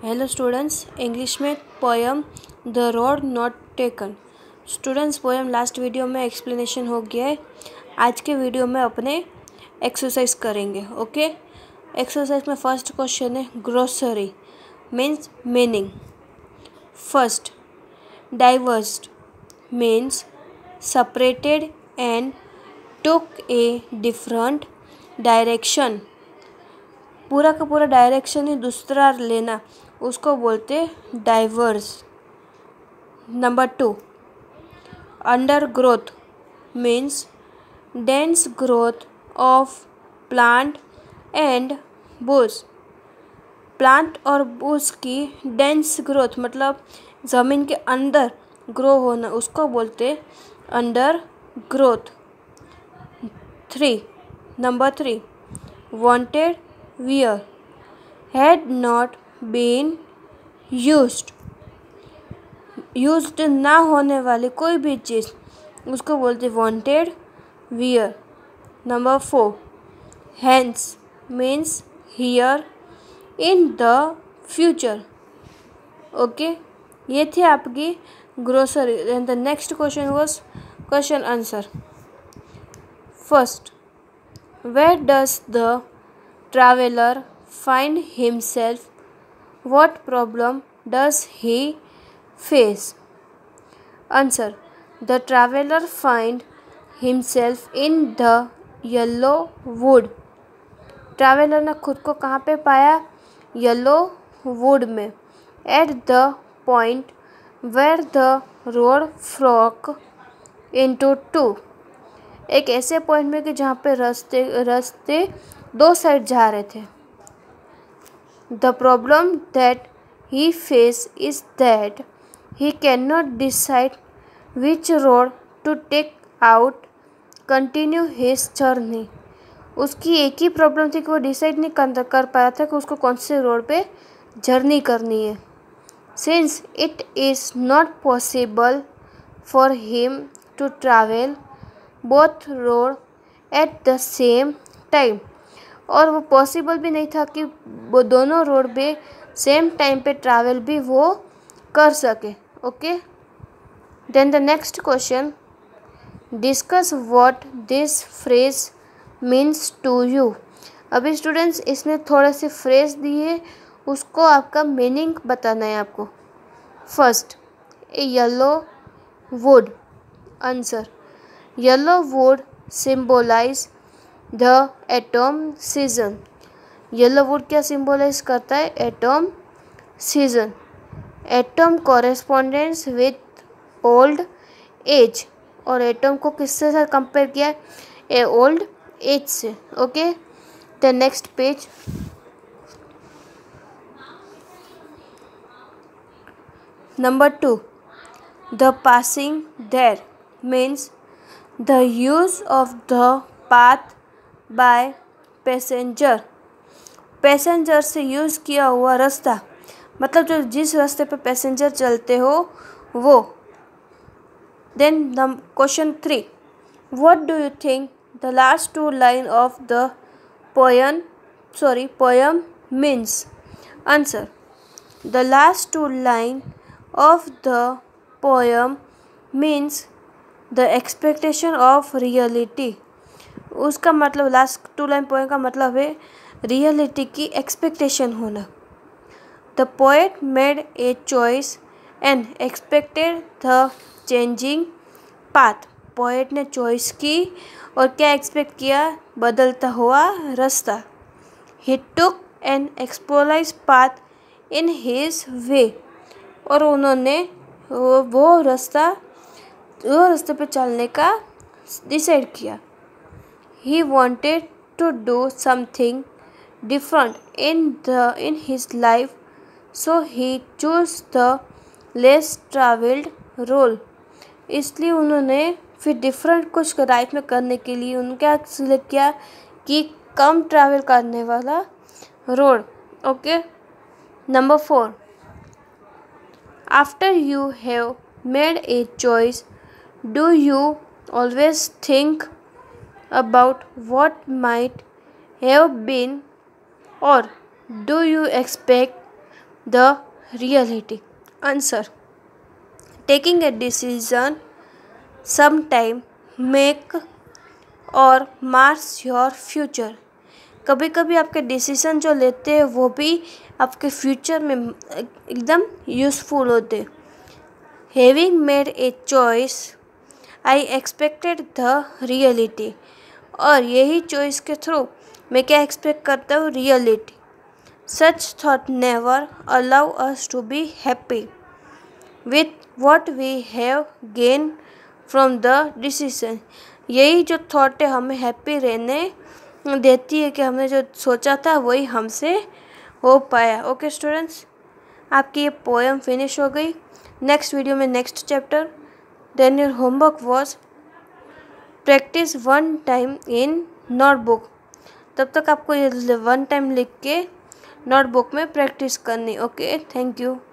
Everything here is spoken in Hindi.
हेलो स्टूडेंट्स, इंग्लिश में poem the road not taken. Students, poem last video में एक्सप्लेनेशन हो गया है। आज के वीडियो में अपने एक्सरसाइज करेंगे। ओके, एक्सरसाइज में फर्स्ट क्वेश्चन है glossary means meaning. First, diverged means separated and took a different direction. पूरा का पूरा डायरेक्शन ही दूसरा लेना, उसको बोलते diverse. Number 2, undergrowth means dense growth of plant and bush. Plant और बुश की डेंस ग्रोथ मतलब ज़मीन के अंदर ग्रो होना, उसको बोलते undergrowth. Number 3, wanted wear had not been used ना होने वाली कोई भी चीज़, उसको बोलते wanted wear. Number 4, hence means here in the future. Okay, ये थी आपकी glossary. And the next question was question answer. First, where does the traveller find himself? What problem does he face? Answer, the traveler find himself in the yellow wood. Traveller ने खुद को कहाँ पे पाया? येलो वुड में। At the point where the road forks into two. एक ऐसे पॉइंट में कि जहाँ पे रास्ते दो साइड जा रहे थे। The problem that he faces is that he cannot decide which road to take out, continue his journey. उसकी एक ही प्रॉब्लम थी कि वो डिसाइड नहीं कर पाया था कि उसको कौन से रोड पे जर्नी करनी है। Since it is not possible for him to travel both road at the same time, और वो पॉसिबल भी नहीं था कि वो दोनों रोड पे सेम टाइम पे ट्रैवल भी वो कर सके। Okay, then the next question, discuss what this phrase means to you. अभी स्टूडेंट्स इसमें थोड़े से फ्रेज दिए, उसको आपका मीनिंग बताना है आपको। First, a yellow wood. Answer, yellow wood symbolize the autumn season. Yellow wood क्या सिंबलाइज करता है? Autumn season. Autumn correspondence with old age, और एटम को किससे साथ कंपेयर किया है? ए ओल्ड एज से। Okay, the next page. Number 2, the passing there means the use of the path by passenger. Passenger से यूज़ किया हुआ रास्ता, मतलब जो जिस रास्ते पे पैसेंजर चलते हो वो। Then question 3, what do you think the last two line of the poem means? Answer, the last two line of the poem means the expectation of reality. उसका मतलब लास्ट टू लाइन पोएम का मतलब है रियलिटी की एक्सपेक्टेशन होना। The poet made a choice and expected the changing path. Poet ने चॉइस की और क्या एक्सपेक्ट किया? बदलता हुआ रास्ता। He took an explored path in his way, और उन्होंने वो रास्ते पे चलने का डिसाइड किया। He wanted to do something different in his life, so he chose the less traveled road. इसलिए उन्होंने फिर डिफरेंट कुछ लाइफ में करने के लिए उन्होंने क्या सिलेक्ट किया कि कम ट्रैवल करने वाला road. Okay, number 4, after you have made a choice do you always think about what might have been, or do you expect the reality. Answer. Taking a decision sometime make और मार्क्स योर फ्यूचर। कभी कभी आपके डिसीजन जो लेते हैं वो भी आपके फ्यूचर में एकदम यूज़फुल होते। Having made a choice I expected the reality. और यही चॉइस के थ्रू मैं क्या एक्सपेक्ट करता हूँ, reality. Such thought never allow us to be happy with what we have gain from the decision. यही जो थॉट है हमें हैप्पी रहने देती है कि हमने जो सोचा था वही हमसे हो पाया। ओके स्टूडेंट्स, आपकी ये पोएम फिनिश हो गई। नेक्स्ट वीडियो में next chapter. Then your homework was practice 1 time in notebook. तब तक आपको ये 1 टाइम लिख के नोटबुक में प्रैक्टिस करनी। Okay, thank you.